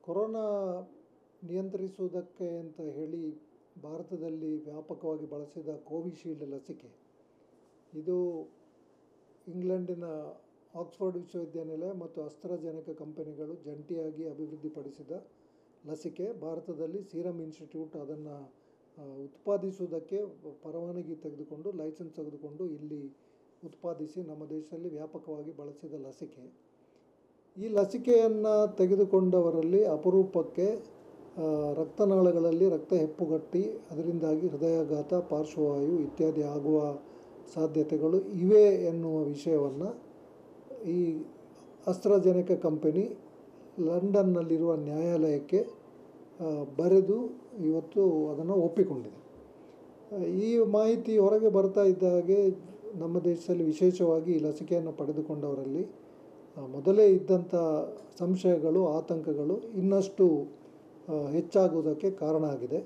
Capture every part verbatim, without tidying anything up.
Corona ನಿಯಂತ್ರಿಸುವುದಕ್ಕೆ ಅಂತ ಹೇಳಿ ಭಾರತದಲ್ಲಿ ವ್ಯಾಪಕವಾಗಿ ಬಳಸಿದ ಕೋವಿಶೀಲ್ಡ್ ಲಸಿಕೆ ಇದು ಇಂಗ್ಲೆಂಡಿನ ಆಕ್ಸ್ಫರ್ಡ್ ವಿಶ್ವವಿದ್ಯಾನಿಲಯ ಮತ್ತು ಅಸ್ಟ್ರಾಜೆನೆಕಾ ಕಂಪನಿಗಳು ಜಂಟಿಯಾಗಿ ಅಭಿವೃದ್ಧಿಪಡಿಸಿದ ಲಸಿಕೆ. ಭಾರತದಲ್ಲಿ ಸೀರಮ್ ಇನ್ಸ್ಟಿಟ್ಯೂಟ್ ಅದನ್ನು ಉತ್ಪಾದಿಸುವುದಕ್ಕೆ ಪರವಾನಗಿ ತೆಗೆದುಕೊಂಡು ಲೈಸೆನ್ಸ್ ತೆಗೆದುಕೊಂಡು ಇಲ್ಲಿ ಉತ್ಪಾದಿಸಿ ನಮ್ಮ ದೇಶದಲ್ಲಿ ವ್ಯಾಪಕವಾಗಿ ಬಳಸಿದ ಲಸಿಕೆ. ಈ ಲಸಿಕೆಯನ್ನು ತೆಗೆದುಕೊಂಡವರಲ್ಲಿ ಅಪರೂಪಕ್ಕೆ ರಕ್ತನಾಳಗಳಲ್ಲಿ ರಕ್ತ ಹೆಪ್ಪುಗಟ್ಟಿ ಅದರಿಂದಾಗಿ ಹೃದಯಾಘಾತ, ಪಾರ್ಶ್ವವಾಯು ಇತ್ಯಾದಿ ಆಗುವ ಸಾಧ್ಯತೆಗಳು ಇವೆ ಎನ್ನುವ ವಿಷಯವನ್ನು ಈ ಅಸ್ಟ್ರಾಜೆನೆಕಾ ಕಂಪನಿ ಲಂಡನ್ನಲ್ಲಿರುವ ನ್ಯಾಯಾಲಯಕ್ಕೆ ಬರೆದು ಇವತ್ತು ಅದನ್ನು ಒಪ್ಪಿಕೊಂಡಿದೆ. ಈ ಮಾಹಿತಿ ಹೊರಗೆ ಬರ್ತಾ ಇದ್ದ ಹಾಗೆ ನಮ್ಮ ದೇಶದಲ್ಲಿ ವಿಶೇಷವಾಗಿ ಈ ಲಸಿಕೆಯನ್ನು ಪಡೆದುಕೊಂಡವರಲ್ಲಿ ಮೊದಲೇ ಇದ್ದಂಥ ಸಂಶಯಗಳು, ಆತಂಕಗಳು ಇನ್ನಷ್ಟು ಹೆಚ್ಚಾಗುವುದಕ್ಕೆ ಕಾರಣ ಆಗಿದೆ.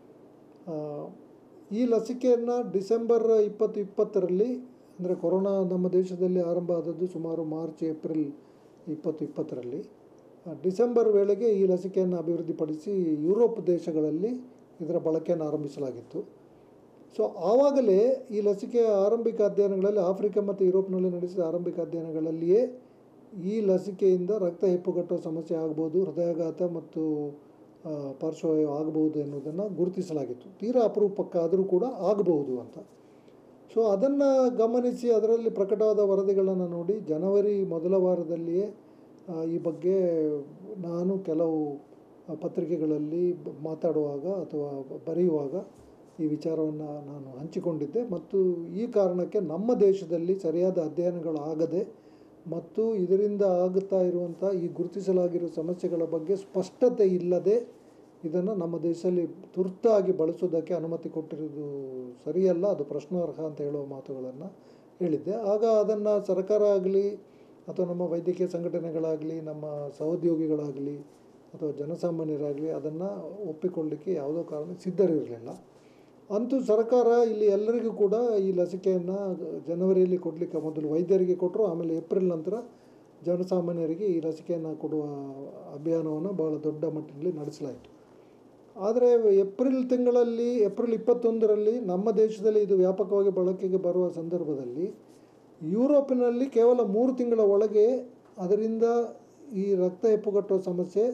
ಈ ಲಸಿಕೆಯನ್ನು ಡಿಸೆಂಬರ್ ಇಪ್ಪತ್ತು ಇಪ್ಪತ್ತರಲ್ಲಿ ಅಂದರೆ ಕೊರೋನಾ ನಮ್ಮ ದೇಶದಲ್ಲಿ ಆರಂಭ ಆದದ್ದು ಸುಮಾರು ಮಾರ್ಚ್ ಏಪ್ರಿಲ್ ಇಪ್ಪತ್ತು ಇಪ್ಪತ್ತರಲ್ಲಿ ಡಿಸೆಂಬರ್ ವೇಳೆಗೆ ಈ ಲಸಿಕೆಯನ್ನು ಅಭಿವೃದ್ಧಿಪಡಿಸಿ ಯುರೋಪ್ ದೇಶಗಳಲ್ಲಿ ಇದರ ಬಳಕೆಯನ್ನು ಆರಂಭಿಸಲಾಗಿತ್ತು. ಸೊ ಆವಾಗಲೇ ಈ ಲಸಿಕೆಯ ಆರಂಭಿಕ ಅಧ್ಯಯನಗಳಲ್ಲಿ ಆಫ್ರಿಕಾ ಮತ್ತು ಯುರೋಪ್ನಲ್ಲಿ ನಡೆಸಿದ ಆರಂಭಿಕ ಅಧ್ಯಯನಗಳಲ್ಲಿಯೇ ಈ ಲಸಿಕೆಯಿಂದ ರಕ್ತ ಹೆಪ್ಪುಗಟ್ಟುವ ಸಮಸ್ಯೆ ಆಗ್ಬೋದು, ಹೃದಯಾಘಾತ ಮತ್ತು ಪಾರ್ಶ್ವವಾಯು ಆಗಬಹುದು ಎನ್ನುವುದನ್ನು ಗುರುತಿಸಲಾಗಿತ್ತು. ತೀರಾ ಅಪರೂಪಕ್ಕಾದರೂ ಕೂಡ ಆಗಬಹುದು ಅಂತ. ಸೊ ಅದನ್ನು ಗಮನಿಸಿ ಅದರಲ್ಲಿ ಪ್ರಕಟವಾದ ವರದಿಗಳನ್ನು ನೋಡಿ ಜನವರಿ ಮೊದಲ ವಾರದಲ್ಲಿಯೇ ಈ ಬಗ್ಗೆ ನಾನು ಕೆಲವು ಪತ್ರಿಕೆಗಳಲ್ಲಿ ಮಾತಾಡುವಾಗ ಅಥವಾ ಬರೆಯುವಾಗ ಈ ವಿಚಾರವನ್ನು ನಾನು ಹಂಚಿಕೊಂಡಿದ್ದೆ. ಮತ್ತು ಈ ಕಾರಣಕ್ಕೆ ನಮ್ಮ ದೇಶದಲ್ಲಿ ಸರಿಯಾದ ಅಧ್ಯಯನಗಳು ಆಗದೆ ಮತ್ತು ಇದರಿಂದ ಆಗುತ್ತಾ ಇರುವಂಥ ಈ ಗುರುತಿಸಲಾಗಿರುವ ಸಮಸ್ಯೆಗಳ ಬಗ್ಗೆ ಸ್ಪಷ್ಟತೆ ಇಲ್ಲದೆ ಇದನ್ನು ನಮ್ಮ ದೇಶದಲ್ಲಿ ತುರ್ತಾಗಿ ಬಳಸೋದಕ್ಕೆ ಅನುಮತಿ ಕೊಟ್ಟಿರೋದು ಸರಿಯಲ್ಲ, ಅದು ಪ್ರಶ್ನಾರ್ಹ ಅಂತ ಹೇಳುವ ಮಾತುಗಳನ್ನು ಹೇಳಿದ್ದೆ. ಆಗ ಅದನ್ನು ಸರ್ಕಾರ ಆಗಲಿ ಅಥವಾ ನಮ್ಮ ವೈದ್ಯಕೀಯ ಸಂಘಟನೆಗಳಾಗಲಿ, ನಮ್ಮ ಸಹೋದ್ಯೋಗಿಗಳಾಗಲಿ ಅಥವಾ ಜನಸಾಮಾನ್ಯರಾಗಲಿ ಅದನ್ನು ಒಪ್ಪಿಕೊಳ್ಳಲಿಕ್ಕೆ ಯಾವುದೋ ಕಾರಣ ಸಿದ್ಧರಿರಲಿಲ್ಲ. ಅಂತೂ ಸರ್ಕಾರ ಇಲ್ಲಿ ಎಲ್ಲರಿಗೂ ಕೂಡ ಈ ಲಸಿಕೆಯನ್ನು ಜನವರಿಯಲ್ಲಿ ಕೊಡಲಿಕ್ಕೆ ಮೊದಲು ವೈದ್ಯರಿಗೆ ಕೊಟ್ಟರು, ಆಮೇಲೆ ಏಪ್ರಿಲ್ ನಂತರ ಜನಸಾಮಾನ್ಯರಿಗೆ ಈ ಲಸಿಕೆಯನ್ನು ಕೊಡುವ ಅಭಿಯಾನವನ್ನು ಭಾಳ ದೊಡ್ಡ ಮಟ್ಟಿನಲ್ಲಿ ನಡೆಸಲಾಯಿತು. ಆದರೆ ಏಪ್ರಿಲ್ ತಿಂಗಳಲ್ಲಿ ಏಪ್ರಿಲ್ ಇಪ್ಪತ್ತೊಂದರಲ್ಲಿ ನಮ್ಮ ದೇಶದಲ್ಲಿ ಇದು ವ್ಯಾಪಕವಾಗಿ ಬಳಕೆಗೆ ಬರುವ ಸಂದರ್ಭದಲ್ಲಿ ಯುರೋಪಿನಲ್ಲಿ ಕೇವಲ ಮೂರು ತಿಂಗಳ ಒಳಗೆ ಅದರಿಂದ ಈ ರಕ್ತ ಹೆಪ್ಪುಗಟ್ಟುವ ಸಮಸ್ಯೆ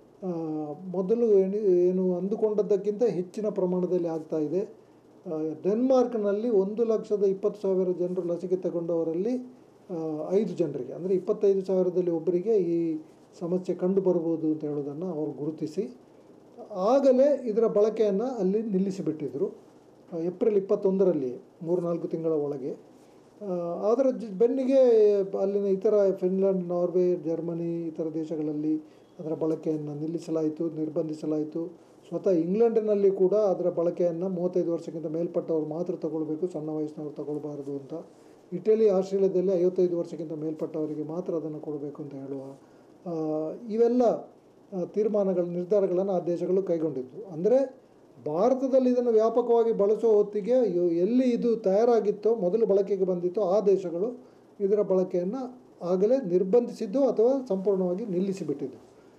ಮೊದಲು ಏನು ಏನು ಅಂದುಕೊಂಡದ್ದಕ್ಕಿಂತ ಹೆಚ್ಚಿನ ಪ್ರಮಾಣದಲ್ಲಿ ಆಗ್ತಾ ಇದೆ. ಡೆನ್ಮಾರ್ಕ್ನಲ್ಲಿ ಒಂದು ಲಕ್ಷದ ಇಪ್ಪತ್ತು ಸಾವಿರ ಜನರು ಲಸಿಕೆ ತಗೊಂಡವರಲ್ಲಿ ಐದು ಜನರಿಗೆ ಅಂದರೆ ಇಪ್ಪತ್ತೈದು ಸಾವಿರದಲ್ಲಿ ಒಬ್ಬರಿಗೆ ಈ ಸಮಸ್ಯೆ ಕಂಡು ಬರ್ಬೋದು ಅಂತ ಹೇಳೋದನ್ನು ಅವರು ಗುರುತಿಸಿ ಆಗಲೇ ಇದರ ಬಳಕೆಯನ್ನು ಅಲ್ಲಿ ನಿಲ್ಲಿಸಿಬಿಟ್ಟಿದ್ರು ಏಪ್ರಿಲ್ ಇಪ್ಪತ್ತೊಂದರಲ್ಲಿ ಮೂರು ನಾಲ್ಕು ತಿಂಗಳ ಒಳಗೆ. ಅದರ ಜ ಬೆನ್ನಿಗೆ ಅಲ್ಲಿನ ಇತರ ಫಿನ್ಲ್ಯಾಂಡ್, ನಾರ್ವೆ, ಜರ್ಮನಿ ಇತರ ದೇಶಗಳಲ್ಲಿ ಅದರ ಬಳಕೆಯನ್ನು ನಿಲ್ಲಿಸಲಾಯಿತು, ನಿರ್ಬಂಧಿಸಲಾಯಿತು. ಸ್ವತಃ ಇಂಗ್ಲೆಂಡಿನಲ್ಲಿ ಕೂಡ ಅದರ ಬಳಕೆಯನ್ನು ಮೂವತ್ತೈದು ವರ್ಷಕ್ಕಿಂತ ಮೇಲ್ಪಟ್ಟವ್ರು ಮಾತ್ರ ತಗೊಳ್ಬೇಕು, ಸಣ್ಣ ವಯಸ್ಸಿನವ್ರು ತಗೊಳ್ಬಾರ್ದು ಅಂತ. ಇಟಲಿ, ಆಸ್ಟ್ರೇಲಿಯಾದಲ್ಲಿ ಐವತ್ತೈದು ವರ್ಷಕ್ಕಿಂತ ಮೇಲ್ಪಟ್ಟವರಿಗೆ ಮಾತ್ರ ಅದನ್ನು ಕೊಡಬೇಕು ಅಂತ ಹೇಳುವ ಇವೆಲ್ಲ ತೀರ್ಮಾನಗಳ ನಿರ್ಧಾರಗಳನ್ನು ಆ ದೇಶಗಳು ಕೈಗೊಂಡಿತ್ತು. ಅಂದರೆ ಭಾರತದಲ್ಲಿ ಇದನ್ನು ವ್ಯಾಪಕವಾಗಿ ಬಳಸೋ ಹೊತ್ತಿಗೆ ಎಲ್ಲಿ ಇದು ತಯಾರಾಗಿತ್ತೋ, ಮೊದಲು ಬಳಕೆಗೆ ಬಂದಿತ್ತೋ ಆ ದೇಶಗಳು ಇದರ ಬಳಕೆಯನ್ನು ಆಗಲೇ ನಿರ್ಬಂಧಿಸಿದ್ದು ಅಥವಾ ಸಂಪೂರ್ಣವಾಗಿ ನಿಲ್ಲಿಸಿಬಿಟ್ಟಿದ್ದು.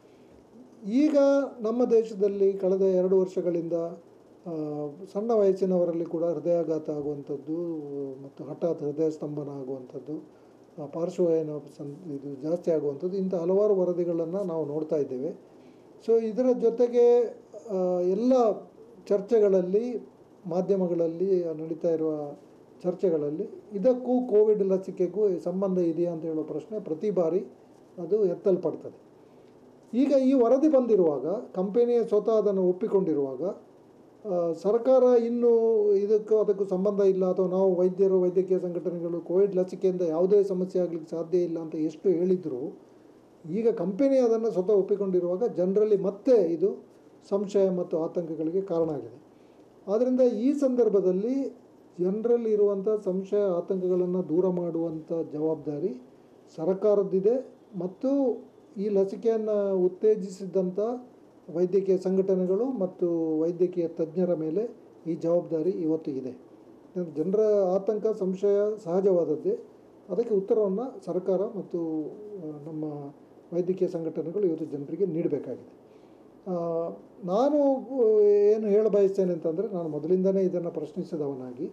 ಈಗ ನಮ್ಮ ದೇಶದಲ್ಲಿ ಕಳೆದ ಎರಡು ವರ್ಷಗಳಿಂದ ಸಣ್ಣ ವಯಸ್ಸಿನವರಲ್ಲಿ ಕೂಡ ಹೃದಯಾಘಾತ ಆಗುವಂಥದ್ದು ಮತ್ತು ಹಠಾತ್ ಹೃದಯ ಸ್ತಂಭನ ಆಗುವಂಥದ್ದು, ಪಾರ್ಶ್ವವಾಯು ಸಂ ಇದು ಜಾಸ್ತಿ ಆಗುವಂಥದ್ದು ಇಂಥ ಹಲವಾರು ವರದಿಗಳನ್ನು ನಾವು ನೋಡ್ತಾ ಇದ್ದೇವೆ. ಸೊ ಇದರ ಜೊತೆಗೆ ಎಲ್ಲ ಚರ್ಚೆಗಳಲ್ಲಿ, ಮಾಧ್ಯಮಗಳಲ್ಲಿ ನಡೀತಾ ಇರುವ ಚರ್ಚೆಗಳಲ್ಲಿ ಇದಕ್ಕೂ ಕೋವಿಡ್ ಲಸಿಕೆಗೂ ಸಂಬಂಧ ಇದೆಯಾ ಅಂತ ಹೇಳೋ ಪ್ರಶ್ನೆ ಪ್ರತಿ ಬಾರಿ ಅದು ಎತ್ತಲ್ಪಡ್ತದೆ. ಈಗ ಈ ವರದಿ ಬಂದಿರುವಾಗ, ಕಂಪನಿಯ ಸ್ವತಃ ಅದನ್ನು ಒಪ್ಪಿಕೊಂಡಿರುವಾಗ, ಸರ್ಕಾರ ಇನ್ನೂ ಇದಕ್ಕೂ ಅದಕ್ಕೂ ಸಂಬಂಧ ಇಲ್ಲ ಅಥವಾ ನಾವು ವೈದ್ಯರು, ವೈದ್ಯಕೀಯ ಸಂಘಟನೆಗಳು ಕೋವಿಡ್ ಲಸಿಕೆಯಿಂದ ಯಾವುದೇ ಸಮಸ್ಯೆ ಆಗಲಿಕ್ಕೆ ಸಾಧ್ಯ ಇಲ್ಲ ಅಂತ ಎಷ್ಟು ಹೇಳಿದರೂ ಈಗ ಕಂಪನಿ ಅದನ್ನು ಸ್ವತಃ ಒಪ್ಪಿಕೊಂಡಿರುವಾಗ ಜನರಲ್ಲಿ ಮತ್ತೆ ಇದು ಸಂಶಯ ಮತ್ತು ಆತಂಕಗಳಿಗೆ ಕಾರಣ ಆಗಿದೆ. ಆದ್ದರಿಂದ ಈ ಸಂದರ್ಭದಲ್ಲಿ ಜನರಲ್ಲಿ ಇರುವಂಥ ಸಂಶಯ, ಆತಂಕಗಳನ್ನು ದೂರ ಮಾಡುವಂಥ ಜವಾಬ್ದಾರಿ ಸರ್ಕಾರದ್ದಿದೆ ಮತ್ತು ಈ ಲಸಿಕೆಯನ್ನು ಉತ್ತೇಜಿಸಿದಂಥ ವೈದ್ಯಕೀಯ ಸಂಘಟನೆಗಳು ಮತ್ತು ವೈದ್ಯಕೀಯ ತಜ್ಞರ ಮೇಲೆ ಈ ಜವಾಬ್ದಾರಿ ಇವತ್ತು ಇದೆ. ಜನರ ಆತಂಕ, ಸಂಶಯ ಸಹಜವಾದದ್ದೇ. ಅದಕ್ಕೆ ಉತ್ತರವನ್ನು ಸರ್ಕಾರ ಮತ್ತು ನಮ್ಮ ವೈದ್ಯಕೀಯ ಸಂಘಟನೆಗಳು ಇವತ್ತು ಜನರಿಗೆ ನೀಡಬೇಕಾಗಿದೆ. ಆ, ನಾನು ಏನು ಹೇಳ ಬಯಸ್ತೇನೆ ಅಂತಂದರೆ, ನಾನು ಮೊದಲಿಂದನೇ ಇದನ್ನು ಪ್ರಶ್ನಿಸಿದವನಾಗಿ,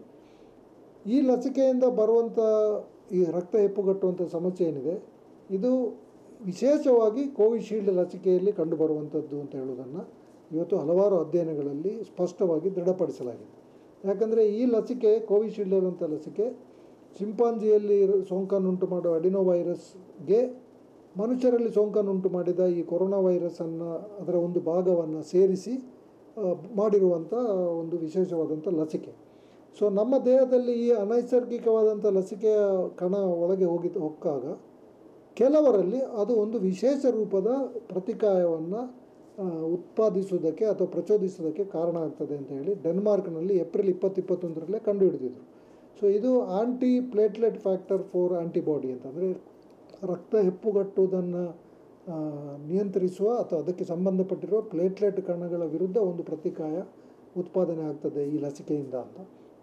ಈ ಲಸಿಕೆಯಿಂದ ಬರುವಂಥ ಈ ರಕ್ತ ಹೆಪ್ಪುಗಟ್ಟುವಂಥ ಸಮಸ್ಯೆ ಏನಿದೆ, ಇದು ವಿಶೇಷವಾಗಿ ಕೋವಿಶೀಲ್ಡ್ ಲಸಿಕೆಯಲ್ಲಿ ಕಂಡುಬರುವಂಥದ್ದು ಅಂತ ಹೇಳೋದನ್ನು ಇವತ್ತು ಹಲವಾರು ಅಧ್ಯಯನಗಳಲ್ಲಿ ಸ್ಪಷ್ಟವಾಗಿ ದೃಢಪಡಿಸಲಾಗಿದೆ. ಯಾಕಂದರೆ ಈ ಲಸಿಕೆ, ಕೋವಿಶೀಲ್ಡ್ ಇರುವಂಥ ಲಸಿಕೆ, ಚಿಂಪಾಂಜಿಯಲ್ಲಿ ಸೋಂಕನ್ನುಂಟು ಮಾಡುವ ಅಡಿನೋವೈರಸ್ಗೆ ಮನುಷ್ಯರಲ್ಲಿ ಸೋಂಕನ್ನುಂಟು ಮಾಡಿದ ಈ ಕೊರೋನಾ ವೈರಸನ್ನು, ಅದರ ಒಂದು ಭಾಗವನ್ನು ಸೇರಿಸಿ ಮಾಡಿರುವಂಥ ಒಂದು ವಿಶೇಷವಾದಂಥ ಲಸಿಕೆ. ಸೊ ನಮ್ಮ ದೇಹದಲ್ಲಿ ಈ ಅನೈಸರ್ಗಿಕವಾದಂಥ ಲಸಿಕೆಯ ಕಣ ಒಳಗೆ ಹೋಗಿ ಹೊಕ್ಕಾಗ ಕೆಲವರಲ್ಲಿ ಅದು ಒಂದು ವಿಶೇಷ ರೂಪದ ಪ್ರತಿಕಾಯವನ್ನು ಉತ್ಪಾದಿಸುವುದಕ್ಕೆ ಅಥವಾ ಪ್ರಚೋದಿಸುವುದಕ್ಕೆ ಕಾರಣ ಆಗ್ತದೆ ಅಂತ ಹೇಳಿ ಡೆನ್ಮಾರ್ಕ್ನಲ್ಲಿ ಏಪ್ರಿಲ್ ಇಪ್ಪತ್ತು ಇಪ್ಪತ್ತೊಂದರಲ್ಲೇ ಕಂಡುಹಿಡಿದಿದ್ರು. ಸೊ ಇದು anti platelet factor four antibody ಅಂತಂದರೆ ರಕ್ತ ಹೆಪ್ಪುಗಟ್ಟುವುದನ್ನು ನಿಯಂತ್ರಿಸುವ ಅಥವಾ ಅದಕ್ಕೆ ಸಂಬಂಧಪಟ್ಟಿರುವ ಪ್ಲೇಟ್ಲೆಟ್ ಕಣಗಳ ವಿರುದ್ಧ ಒಂದು ಪ್ರತಿಕಾಯ ಉತ್ಪಾದನೆ ಆಗ್ತದೆ ಈ ಲಸಿಕೆಯಿಂದ ಅಂತ.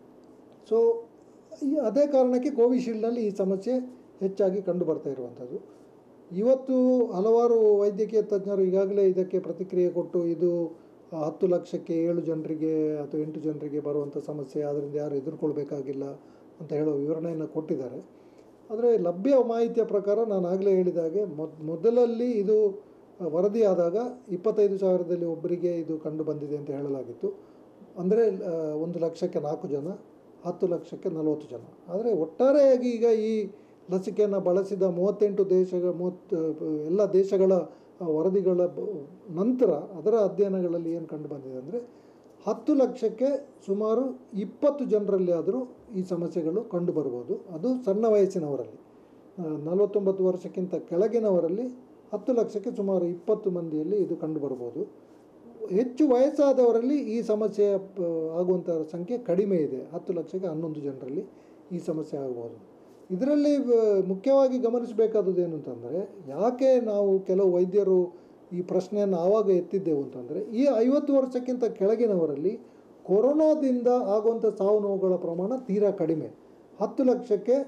ಸೊ ಈ ಅದೇ ಕಾರಣಕ್ಕೆ ಕೋವಿಶೀಲ್ಡ್ನಲ್ಲಿ ಈ ಸಮಸ್ಯೆ ಹೆಚ್ಚಾಗಿ ಕಂಡು ಬರ್ತಾ ಇರುವಂಥದ್ದು. ಇವತ್ತು ಹಲವಾರು ವೈದ್ಯಕೀಯ ತಜ್ಞರು ಈಗಾಗಲೇ ಇದಕ್ಕೆ ಪ್ರತಿಕ್ರಿಯೆ ಕೊಟ್ಟು, ಇದು ಹತ್ತು ಲಕ್ಷಕ್ಕೆ ಏಳು ಜನರಿಗೆ ಅಥವಾ ಎಂಟು ಜನರಿಗೆ ಬರುವಂಥ ಸಮಸ್ಯೆ, ಅದರಿಂದ ಯಾರು ಎದುರ್ಕೊಳ್ಬೇಕಾಗಿಲ್ಲ ಅಂತ ಹೇಳೋ ವಿವರಣೆಯನ್ನು ಕೊಟ್ಟಿದ್ದಾರೆ. ಆದರೆ ಲಭ್ಯ ಮಾಹಿತಿಯ ಪ್ರಕಾರ ನಾನು ಆಗಲೇ ಹೇಳಿದ ಹಾಗೆ ಮೊದ್ ಮೊದಲಲ್ಲಿ ಇದು ವರದಿಯಾದಾಗ ಇಪ್ಪತ್ತೈದು ಸಾವಿರದಲ್ಲಿ ಒಬ್ಬರಿಗೆ ಇದು ಕಂಡು ಬಂದಿದೆ ಅಂತ ಹೇಳಲಾಗಿತ್ತು. ಅಂದರೆ ಒಂದು ಲಕ್ಷಕ್ಕೆ ನಾಲ್ಕು ಜನ, ಹತ್ತು ಲಕ್ಷಕ್ಕೆ ನಲವತ್ತು ಜನ. ಆದರೆ ಒಟ್ಟಾರೆಯಾಗಿ ಈಗ ಈ ಲಸಿಕೆಯನ್ನು ಬಳಸಿದ ಮೂವತ್ತೆಂಟು ದೇಶಗಳ ಮೂವತ್ತು ಎಲ್ಲ ದೇಶಗಳ ವರದಿಗಳ ನಂತರ ಅದರ ಅಧ್ಯಯನಗಳಲ್ಲಿ ಏನು ಕಂಡು ಬಂದಿದೆ ಅಂದರೆ, ಹತ್ತು ಲಕ್ಷಕ್ಕೆ ಸುಮಾರು ಇಪ್ಪತ್ತು ಜನರಲ್ಲಿ ಆದರೂ ಈ ಸಮಸ್ಯೆಗಳು ಕಂಡು ಬರ್ಬೋದು. ಅದು ಸಣ್ಣ ವಯಸ್ಸಿನವರಲ್ಲಿ, ನಲವತ್ತೊಂಬತ್ತು ವರ್ಷಕ್ಕಿಂತ ಕೆಳಗಿನವರಲ್ಲಿ ಹತ್ತು ಲಕ್ಷಕ್ಕೆ ಸುಮಾರು ಇಪ್ಪತ್ತು ಮಂದಿಯಲ್ಲಿ ಇದು ಕಂಡು ಬರ್ಬೋದು. ಹೆಚ್ಚು ವಯಸ್ಸಾದವರಲ್ಲಿ ಈ ಸಮಸ್ಯೆ ಆಗುವಂಥ ಸಂಖ್ಯೆ ಕಡಿಮೆ ಇದೆ. ಹತ್ತು ಲಕ್ಷಕ್ಕೆ ಹನ್ನೊಂದು ಜನರಲ್ಲಿ ಈ ಸಮಸ್ಯೆ ಆಗ್ಬೋದು. ಇದರಲ್ಲಿ ಮುಖ್ಯವಾಗಿ ಗಮನಿಸಬೇಕಾದದ್ದು ಏನು ಅಂತಂದರೆ, ಯಾಕೆ ನಾವು ಕೆಲವು ವೈದ್ಯರು ಈ ಪ್ರಶ್ನೆಯನ್ನು ಆವಾಗ ಎತ್ತಿದ್ದೆವು ಅಂತಂದರೆ, ಈ ಐವತ್ತು ವರ್ಷಕ್ಕಿಂತ ಕೆಳಗಿನವರಲ್ಲಿ ಕೊರೋನಾದಿಂದ ಆಗುವಂಥ ಸಾವು ನೋವುಗಳ ಪ್ರಮಾಣ ತೀರಾ ಕಡಿಮೆ. ಹತ್ತು ಲಕ್ಷಕ್ಕೆ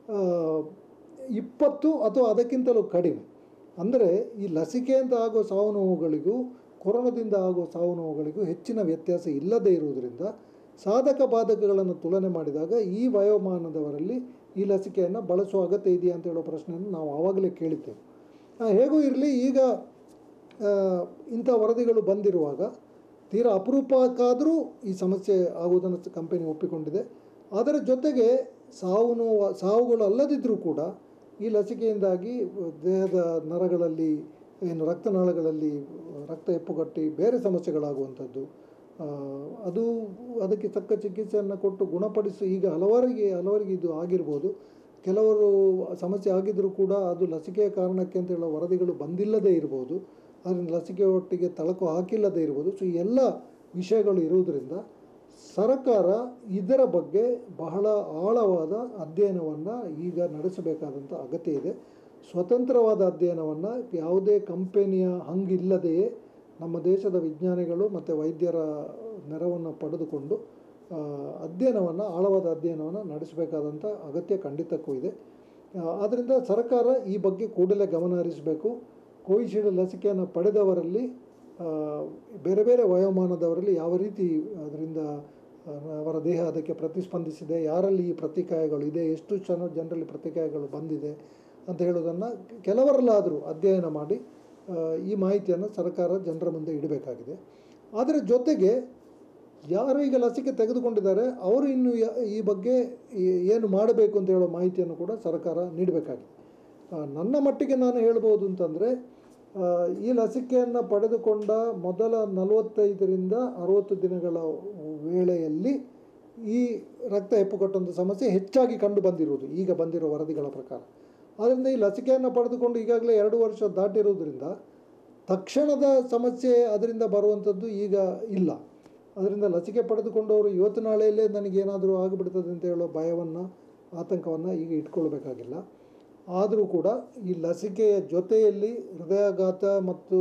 ಇಪ್ಪತ್ತು ಅಥವಾ ಅದಕ್ಕಿಂತಲೂ ಕಡಿಮೆ. ಅಂದರೆ ಈ ಲಸಿಕೆಯಿಂದ ಆಗುವ ಸಾವು ನೋವುಗಳಿಗೂ ಕೊರೋನಾದಿಂದ ಆಗುವ ಸಾವು ನೋವುಗಳಿಗೂ ಹೆಚ್ಚಿನ ವ್ಯತ್ಯಾಸ ಇಲ್ಲದೇ ಇರುವುದರಿಂದ ಸಾಧಕ ಬಾಧಕಗಳನ್ನು ತುಲನೆ ಮಾಡಿದಾಗ ಈ ವಯೋಮಾನದವರಲ್ಲಿ ಈ ಲಸಿಕೆಯನ್ನು ಬಳಸುವ ಅಗತ್ಯ ಇದೆಯಾ ಅಂತ ಹೇಳೋ ಪ್ರಶ್ನೆಯನ್ನು ನಾವು ಆವಾಗಲೇ ಕೇಳಿದ್ದೇವೆ. ಹೇಗೂ ಇರಲಿ, ಈಗ ಇಂಥ ವರದಿಗಳು ಬಂದಿರುವಾಗ ತೀರಾ ಅಪರೂಪಕ್ಕಾದರೂ ಈ ಸಮಸ್ಯೆ ಆಗುವುದನ್ನು ಕಂಪನಿ ಒಪ್ಪಿಕೊಂಡಿದೆ. ಅದರ ಜೊತೆಗೆ ಸಾವು ನೋವು ಸಾವುಗಳು ಅಲ್ಲದಿದ್ದರೂ ಕೂಡ ಈ ಲಸಿಕೆಯಿಂದಾಗಿ ದೇಹದ ನರಗಳಲ್ಲಿ, ಏನು ರಕ್ತನಾಳಗಳಲ್ಲಿ ರಕ್ತ ಹೆಪ್ಪುಗಟ್ಟಿ ಬೇರೆ ಸಮಸ್ಯೆಗಳಾಗುವಂಥದ್ದು, ಅದು ಅದಕ್ಕೆ ತಕ್ಕ ಚಿಕಿತ್ಸೆಯನ್ನು ಕೊಟ್ಟು ಗುಣಪಡಿಸಿ ಈಗ ಹಲವರಿಗೆ ಹಲವರಿಗೆ ಇದು ಆಗಿರ್ಬೋದು. ಕೆಲವರು ಸಮಸ್ಯೆ ಆಗಿದ್ದರೂ ಕೂಡ ಅದು ಲಸಿಕೆಯ ಕಾರಣಕ್ಕೆ ಅಂತ ಹೇಳೋ ವರದಿಗಳು ಬಂದಿಲ್ಲದೇ ಇರ್ಬೋದು, ಅದರಿಂದ ಲಸಿಕೆ ಒಟ್ಟಿಗೆ ತಳಕು ಹಾಕಿಲ್ಲದೇ ಇರ್ಬೋದು. ಸೊ ಈ ಎಲ್ಲ ವಿಷಯಗಳು ಇರುವುದರಿಂದ ಸರ್ಕಾರ ಇದರ ಬಗ್ಗೆ ಬಹಳ ಆಳವಾದ ಅಧ್ಯಯನವನ್ನು ಈಗ ನಡೆಸಬೇಕಾದಂಥ ಅಗತ್ಯ ಇದೆ. ಸ್ವತಂತ್ರವಾದ ಅಧ್ಯಯನವನ್ನು ಯಾವುದೇ ಕಂಪನಿಯ ಹಂಗಿಲ್ಲದೆಯೇ ನಮ್ಮ ದೇಶದ ವಿಜ್ಞಾನಿಗಳು ಮತ್ತು ವೈದ್ಯರ ನೆರವನ್ನು ಪಡೆದುಕೊಂಡು ಅಧ್ಯಯನವನ್ನು ಆಳವಾದ ಅಧ್ಯಯನವನ್ನು ನಡೆಸಬೇಕಾದಂಥ ಅಗತ್ಯ ಖಂಡಿತಕ್ಕೂ ಇದೆ. ಆದ್ದರಿಂದ ಸರ್ಕಾರ ಈ ಬಗ್ಗೆ ಕೂಡಲೇ ಗಮನ ಹರಿಸಬೇಕು. ಕೋವಿಶೀಲ್ಡ್ ಲಸಿಕೆಯನ್ನು ಪಡೆದವರಲ್ಲಿ, ಬೇರೆ ಬೇರೆ ವಯೋಮಾನದವರಲ್ಲಿ ಯಾವ ರೀತಿ ಅದರಿಂದ ಅವರ ದೇಹ ಅದಕ್ಕೆ ಪ್ರತಿಸ್ಪಂದಿಸಿದೆ, ಯಾರಲ್ಲಿ ಈ ಪ್ರತಿಕಾಯಗಳು ಇದೆ, ಎಷ್ಟು ಜನ ಜನರಲ್ಲಿ ಪ್ರತಿಕಾಯಗಳು ಬಂದಿದೆ ಅಂತ ಹೇಳೋದನ್ನು ಕೆಲವರಲ್ಲಾದರೂ ಅಧ್ಯಯನ ಮಾಡಿ ಈ ಮಾಹಿತಿಯನ್ನು ಸರ್ಕಾರ ಜನರ ಮುಂದೆ ಇಡಬೇಕಾಗಿದೆ. ಅದರ ಜೊತೆಗೆ ಯಾರು ಈಗ ಲಸಿಕೆ ತೆಗೆದುಕೊಂಡಿದ್ದಾರೆ ಅವರು ಇನ್ನು ಈ ಬಗ್ಗೆ ಏನು ಮಾಡಬೇಕು ಅಂತ ಹೇಳೋ ಮಾಹಿತಿಯನ್ನು ಕೂಡ ಸರ್ಕಾರ ನೀಡಬೇಕಾಗಿದೆ. ನನ್ನ ಮಟ್ಟಿಗೆ ನಾನು ಹೇಳ್ಬೋದು ಅಂತಂದರೆ, ಈ ಲಸಿಕೆಯನ್ನು ಪಡೆದುಕೊಂಡ ಮೊದಲ ನಲವತ್ತೈದರಿಂದ ಅರುವತ್ತು ದಿನಗಳ ವೇಳೆಯಲ್ಲಿ ಈ ರಕ್ತ ಹೆಪ್ಪುಗಟ್ಟುವಂಥ ಸಮಸ್ಯೆ ಹೆಚ್ಚಾಗಿ ಕಂಡು ಬಂದಿರುವುದು ಈಗ ಬಂದಿರೋ ವರದಿಗಳ ಪ್ರಕಾರ. ಆದ್ದರಿಂದ ಈ ಲಸಿಕೆಯನ್ನು ಪಡೆದುಕೊಂಡು ಈಗಾಗಲೇ ಎರಡು ವರ್ಷ ದಾಟಿರುವುದರಿಂದ ತಕ್ಷಣದ ಸಮಸ್ಯೆ ಅದರಿಂದ ಬರುವಂಥದ್ದು ಈಗ ಇಲ್ಲ. ಅದರಿಂದ ಲಸಿಕೆ ಪಡೆದುಕೊಂಡವರು ಇವತ್ತು ನಾಳೆಯಲ್ಲೇ ನನಗೇನಾದರೂ ಆಗಿಬಿಡ್ತದೆ ಅಂತ ಹೇಳೋ ಭಯವನ್ನು, ಆತಂಕವನ್ನು ಈಗ ಇಟ್ಕೊಳ್ಬೇಕಾಗಿಲ್ಲ. ಆದರೂ ಕೂಡ ಈ ಲಸಿಕೆಯ ಜೊತೆಯಲ್ಲಿ ಹೃದಯಾಘಾತ ಮತ್ತು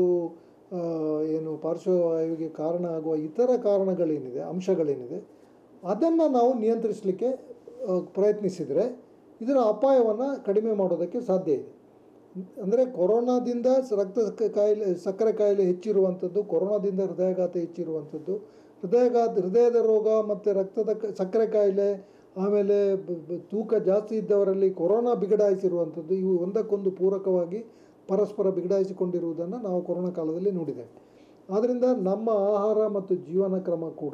ಏನು ಪಾರ್ಶ್ವವಾಯುವಿಗೆ ಕಾರಣ ಆಗುವ ಇತರ ಕಾರಣಗಳೇನಿದೆ, ಅಂಶಗಳೇನಿದೆ, ಅದನ್ನು ನಾವು ನಿಯಂತ್ರಿಸಲಿಕ್ಕೆ ಪ್ರಯತ್ನಿಸಿದರೆ ಇದರ ಅಪಾಯವನ್ನು ಕಡಿಮೆ ಮಾಡೋದಕ್ಕೆ ಸಾಧ್ಯ ಇದೆ. ಅಂದರೆ ಕೊರೋನಾದಿಂದ ರಕ್ತ ಕಾಯಿಲೆ ಸಕ್ಕರೆ ಕಾಯಿಲೆ ಹೆಚ್ಚಿರುವಂಥದ್ದು, ಕೊರೋನಾದಿಂದ ಹೃದಯಾಘಾತ ಹೆಚ್ಚಿರುವಂಥದ್ದು, ಹೃದಯಾಘಾತ ಹೃದಯದ ರೋಗ ಮತ್ತು ರಕ್ತದ ಸಕ್ಕರೆ ಕಾಯಿಲೆ, ಆಮೇಲೆ ತೂಕ ಜಾಸ್ತಿ ಇದ್ದವರಲ್ಲಿ ಕೊರೋನಾ ಬಿಗಡಾಯಿಸಿರುವಂಥದ್ದು, ಇವು ಒಂದಕ್ಕೊಂದು ಪೂರಕವಾಗಿ ಪರಸ್ಪರ ಬಿಗಡಾಯಿಸಿಕೊಂಡಿರುವುದನ್ನು ನಾವು ಕೊರೋನಾ ಕಾಲದಲ್ಲಿ ನೋಡಿದ್ದೇವೆ. ಆದ್ದರಿಂದ ನಮ್ಮ ಆಹಾರ ಮತ್ತು ಜೀವನ ಕ್ರಮ ಕೂಡ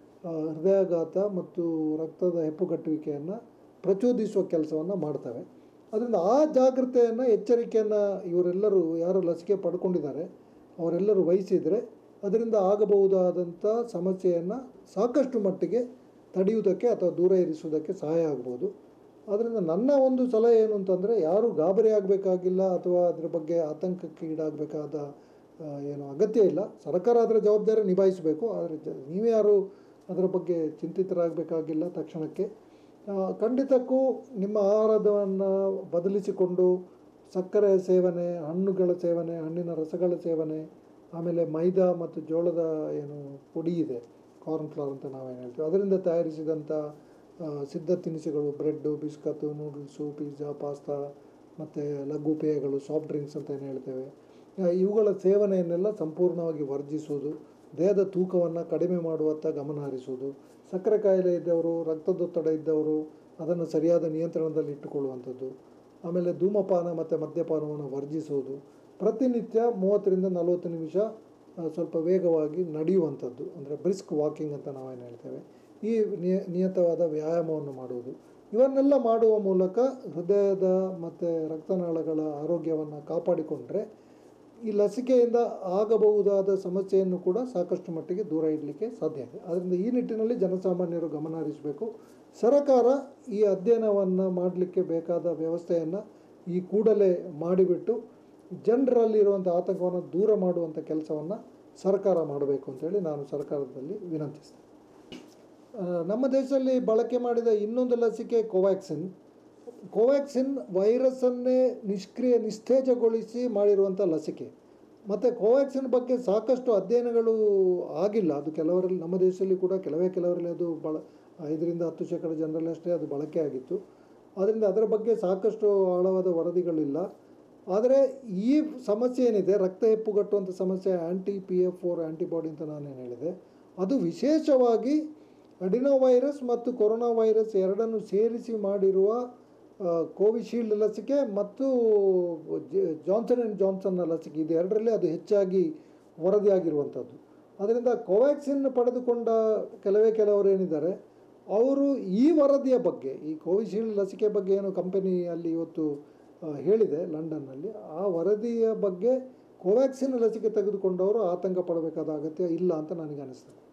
ಹೃದಯಾಘಾತ ಮತ್ತು ರಕ್ತದ ಹೆಪ್ಪುಗಟ್ಟುವಿಕೆಯನ್ನು ಪ್ರಚೋದಿಸುವ ಕೆಲಸವನ್ನು ಮಾಡ್ತವೆ. ಅದರಿಂದ ಆ ಜಾಗೃತೆಯನ್ನು, ಎಚ್ಚರಿಕೆಯನ್ನು ಇವರೆಲ್ಲರೂ ಯಾರು ಲಸಿಕೆ ಪಡ್ಕೊಂಡಿದ್ದಾರೆ ಅವರೆಲ್ಲರೂ ವಹಿಸಿದರೆ ಅದರಿಂದ ಆಗಬಹುದಾದಂಥ ಸಮಸ್ಯೆಯನ್ನು ಸಾಕಷ್ಟು ಮಟ್ಟಿಗೆ ತಡೆಯುವುದಕ್ಕೆ ಅಥವಾ ದೂರ ಇರಿಸುವುದಕ್ಕೆ ಸಹಾಯ ಆಗ್ಬೋದು. ಆದ್ದರಿಂದ ನನ್ನ ಒಂದು ಸಲಹೆ ಏನು ಅಂತಂದರೆ, ಯಾರೂ ಗಾಬರಿ ಆಗಬೇಕಾಗಿಲ್ಲ ಅಥವಾ ಅದರ ಬಗ್ಗೆ ಆತಂಕಕ್ಕೆ ಈಡಾಗಬೇಕಾದ ಏನು ಅಗತ್ಯ ಇಲ್ಲ. ಸರ್ಕಾರ ಅದರ ಜವಾಬ್ದಾರಿ ನಿಭಾಯಿಸಬೇಕು. ಆದರೆ ಜ ನೀವೇ ಯಾರು ಅದರ ಬಗ್ಗೆ ಚಿಂತಿತರಾಗಬೇಕಾಗಿಲ್ಲ. ತಕ್ಷಣಕ್ಕೆ ಖಂಡಿತಕ್ಕೂ ನಿಮ್ಮ ಆಹಾರವನ್ನು ಬದಲಿಸಿಕೊಂಡು ಸಕ್ಕರೆ ಸೇವನೆ, ಹಣ್ಣುಗಳ ಸೇವನೆ, ಹಣ್ಣಿನ ರಸಗಳ ಸೇವನೆ, ಆಮೇಲೆ ಮೈದಾ ಮತ್ತು ಜೋಳದ ಏನು ಪುಡಿ ಇದೆ, ಕಾರ್ನ್ ಫ್ಲವರ್ ಅಂತ ನಾವೇನು ಹೇಳ್ತೀವಿ, ಅದರಿಂದ ತಯಾರಿಸಿದಂಥ ಸಿದ್ಧ ತಿನಿಸುಗಳು, bread, biscuit, noodles, pizza, pasta ಮತ್ತು ಲಘು ಪೇಯಗಳು, ಸಾಫ್ಟ್ ಡ್ರಿಂಕ್ಸ್ ಅಂತ ಏನು ಹೇಳ್ತೇವೆ, ಇವುಗಳ ಸೇವನೆಯನ್ನೆಲ್ಲ ಸಂಪೂರ್ಣವಾಗಿ ವರ್ಜಿಸುವುದು, ದೇಹದ ತೂಕವನ್ನು ಕಡಿಮೆ ಮಾಡುವತ್ತ ಗಮನ ಹರಿಸುವುದು, ಸಕ್ಕರೆ ಕಾಯಿಲೆ ಇದ್ದವರು, ರಕ್ತದೊತ್ತಡ ಇದ್ದವರು ಅದನ್ನು ಸರಿಯಾದ ನಿಯಂತ್ರಣದಲ್ಲಿ ಇಟ್ಟುಕೊಳ್ಳುವಂಥದ್ದು, ಆಮೇಲೆ ಧೂಮಪಾನ ಮತ್ತು ಮದ್ಯಪಾನವನ್ನು ವರ್ಜಿಸುವುದು, ಪ್ರತಿನಿತ್ಯ ಮೂವತ್ತರಿಂದ ನಲವತ್ತು ನಿಮಿಷ ಸ್ವಲ್ಪ ವೇಗವಾಗಿ ನಡೆಯುವಂಥದ್ದು, ಅಂದರೆ ಬ್ರಿಸ್ಕ್ ವಾಕಿಂಗ್ ಅಂತ ನಾವೇನು ಹೇಳ್ತೇವೆ, ಈ ನಿಯ ನಿಯತವಾದ ವ್ಯಾಯಾಮವನ್ನು ಮಾಡುವುದು, ಇವನ್ನೆಲ್ಲ ಮಾಡುವ ಮೂಲಕ ಹೃದಯದ ಮತ್ತು ರಕ್ತನಾಳಗಳ ಆರೋಗ್ಯವನ್ನು ಕಾಪಾಡಿಕೊಂಡ್ರೆ ಈ ಲಸಿಕೆಯಿಂದ ಆಗಬಹುದಾದ ಸಮಸ್ಯೆಯನ್ನು ಕೂಡ ಸಾಕಷ್ಟು ಮಟ್ಟಿಗೆ ದೂರ ಇಡಲಿಕ್ಕೆ ಸಾಧ್ಯ ಇದೆ. ಆದ್ದರಿಂದ ಈ ನಿಟ್ಟಿನಲ್ಲಿ ಜನಸಾಮಾನ್ಯರು ಗಮನ ಹರಿಸಬೇಕು. ಸರ್ಕಾರ ಈ ಅಧ್ಯಯನವನ್ನು ಮಾಡಲಿಕ್ಕೆ ಬೇಕಾದ ವ್ಯವಸ್ಥೆಯನ್ನು ಈ ಕೂಡಲೇ ಮಾಡಿಬಿಟ್ಟು ಜನರಲ್ಲಿರುವಂಥ ಆತಂಕವನ್ನು ದೂರ ಮಾಡುವಂಥ ಕೆಲಸವನ್ನು ಸರ್ಕಾರ ಮಾಡಬೇಕು ಅಂತೇಳಿ ನಾನು ಸರ್ಕಾರದಲ್ಲಿ ವಿನಂತಿಸ್ತೇನೆ. ನಮ್ಮ ದೇಶದಲ್ಲಿ ಬಳಕೆ ಮಾಡಿದ ಇನ್ನೊಂದು ಲಸಿಕೆ ಕೋವ್ಯಾಕ್ಸಿನ್. ಕೋವ್ಯಾಕ್ಸಿನ್ ವೈರಸ್ಸನ್ನೇ ನಿಷ್ಕ್ರಿಯ ನಿಸ್ತೇಜಗೊಳಿಸಿ ಮಾಡಿರುವಂಥ ಲಸಿಕೆ. ಮತ್ತು ಕೋವ್ಯಾಕ್ಸಿನ್ ಬಗ್ಗೆ ಸಾಕಷ್ಟು ಅಧ್ಯಯನಗಳು ಆಗಿಲ್ಲ. ಅದು ಕೆಲವರಲ್ಲಿ, ನಮ್ಮ ದೇಶದಲ್ಲಿ ಕೂಡ ಕೆಲವೇ ಕೆಲವರಲ್ಲಿ ಅದು ಬಳ ಐದರಿಂದ ಹತ್ತು ಶೇಕಡ ಜನರಲ್ಲಿ ಅಷ್ಟೇ ಅದು ಬಳಕೆ ಆಗಿತ್ತು. ಆದ್ದರಿಂದ ಅದರ ಬಗ್ಗೆ ಸಾಕಷ್ಟು ಆಳವಾದ ವರದಿಗಳಿಲ್ಲ. ಆದರೆ ಈ ಸಮಸ್ಯೆ ಏನಿದೆ, ರಕ್ತ ಹೆಪ್ಪುಗಟ್ಟುವಂಥ ಸಮಸ್ಯೆ, anti P F four antibody ಅಂತ ನಾನೇನು ಹೇಳಿದೆ, ಅದು ವಿಶೇಷವಾಗಿ ಅಡಿನೋ ವೈರಸ್ ಮತ್ತು ಕೊರೋನಾ ವೈರಸ್ ಎರಡನ್ನು ಸೇರಿಸಿ ಮಾಡಿರುವ ಕೋವಿಶೀಲ್ಡ್ ಲಸಿಕೆ ಮತ್ತು ಜಾನ್ಸನ್ ಆ್ಯಂಡ್ ಜಾನ್ಸನ್ನ ಲಸಿಕೆ, ಇದು ಎರಡರಲ್ಲಿ ಅದು ಹೆಚ್ಚಾಗಿ ವರದಿಯಾಗಿರುವಂಥದ್ದು. ಅದರಿಂದ ಕೋವ್ಯಾಕ್ಸಿನ್ ಪಡೆದುಕೊಂಡ ಕೆಲವೇ ಕೆಲವರು ಏನಿದ್ದಾರೆ ಅವರು ಈ ವರದಿಯ ಬಗ್ಗೆ, ಈ ಕೋವಿಶೀಲ್ಡ್ ಲಸಿಕೆ ಬಗ್ಗೆ ಏನು ಕಂಪನಿ ಅಲ್ಲಿ ಇವತ್ತು ಹೇಳಿದೆ ಲಂಡನ್ನಲ್ಲಿ, ಆ ವರದಿಯ ಬಗ್ಗೆ ಕೋವ್ಯಾಕ್ಸಿನ್ ಲಸಿಕೆ ತೆಗೆದುಕೊಂಡವರು ಆತಂಕ ಪಡಬೇಕಾದ ಅಗತ್ಯ ಇಲ್ಲ ಅಂತ ನನಗೆ ಅನಿಸ್ತದೆ.